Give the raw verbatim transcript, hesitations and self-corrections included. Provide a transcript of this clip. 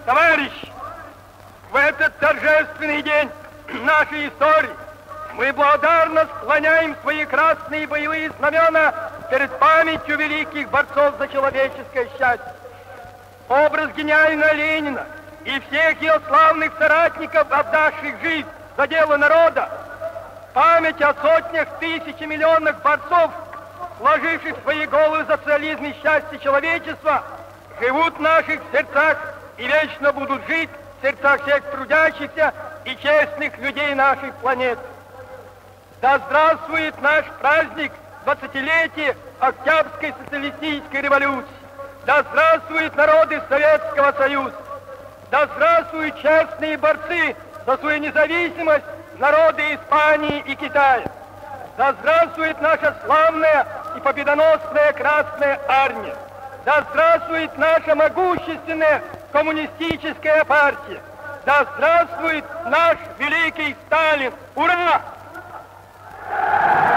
Товарищи, в этот торжественный день нашей истории мы благодарно склоняем свои красные боевые знамена перед памятью великих борцов за человеческое счастье. Образ гениального Ленина и всех его славных соратников, отдавших жизнь за дело народа, память о сотнях тысяч и миллионах борцов, сложивших свои головы за социализм и счастье человечества, живут в наших сердцах и вечно будут жить в сердцах всех трудящихся и честных людей нашей планеты. Да здравствует наш праздник двадцатилетия Октябрьской социалистической революции! Да здравствуют народы Советского Союза! Да здравствуют честные борцы за свою независимость, народы Испании и Китая! Да здравствует наша славная и победоносная Красная Армия! Да здравствует наша могущественная коммунистическая партия! Да здравствует наш великий Сталин! Ура!